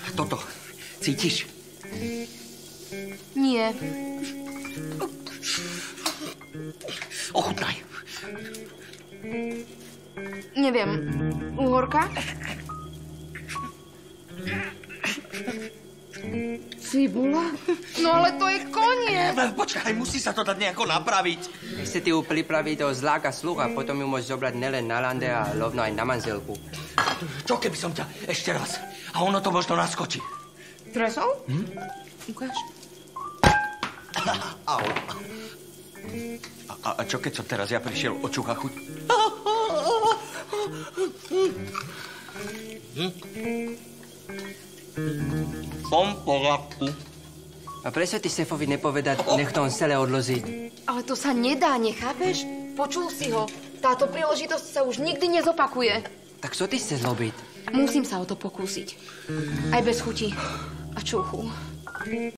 Toto. Cítiš? Nie. Ochutnaj. Neviem. Uhorka? Cibula? No ale to je koniec. Počkaj, musí sa to dať nejako napraviť. Chcete ju pripraviť do zlák a sluch a potom ju môžeš zobrať nelen na lande a rovno aj na manželku. Čo keby som ťa ešte raz? A ono to možno naskočí. Tresol? Ukáž. Au. A čo keď som teraz ja prišiel očúcha chuť? Som v poriadku. A prečo ty šéfovi nepovedať, nech to on celé odloží? Ale to sa nedá, nechápeš? Počul si ho. Táto príležitosť sa už nikdy nezopakuje. Tak čo ty chceš robiť? Musím sa o to pokúsiť. Aj bez chuti a čuchu.